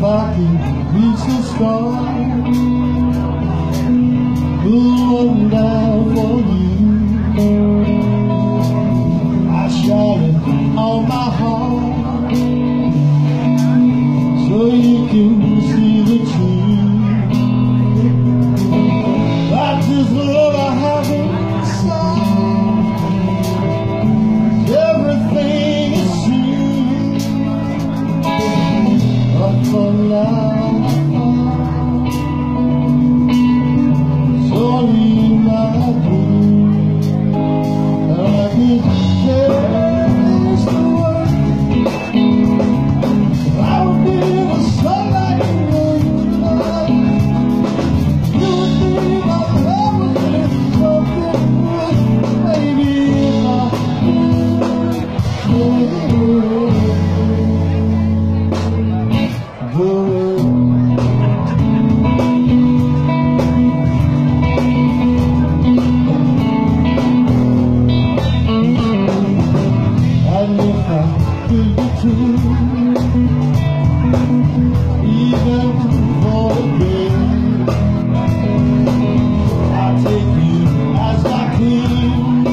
If I can reach the stars, we'll run down for you. I shine it on my heart so you can see the truth. That's this love I have inside. Everything is true, but for now even for a day, I take you as my king.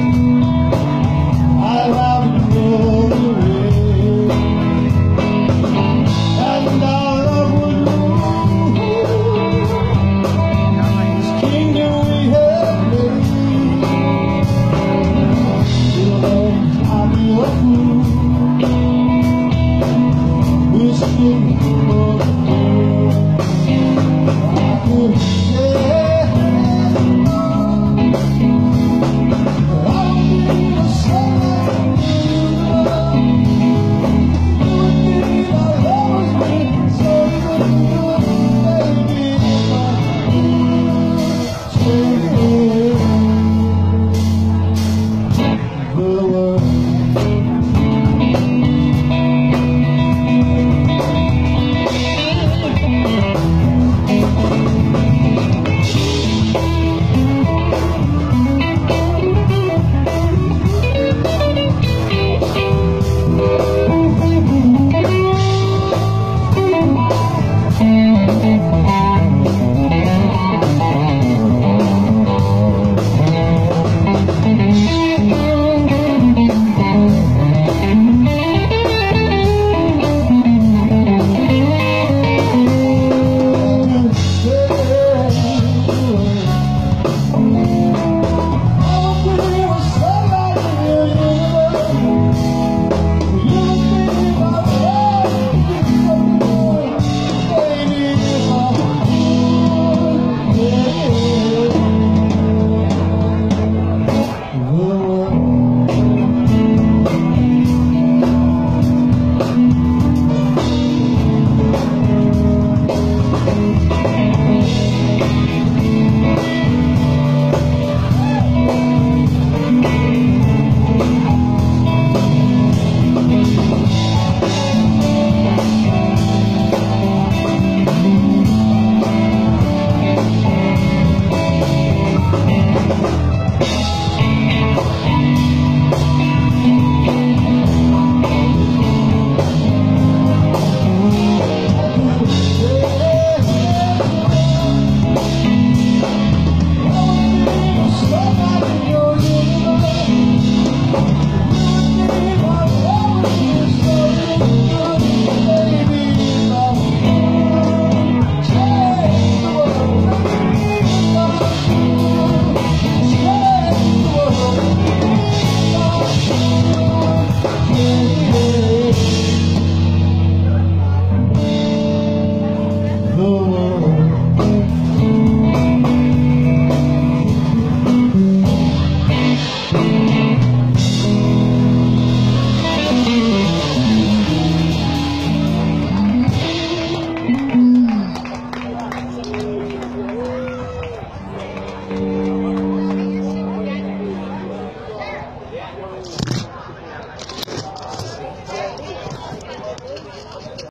I love you all the way, and our love would rule this kingdom we have made. I'll be a fool, wishing for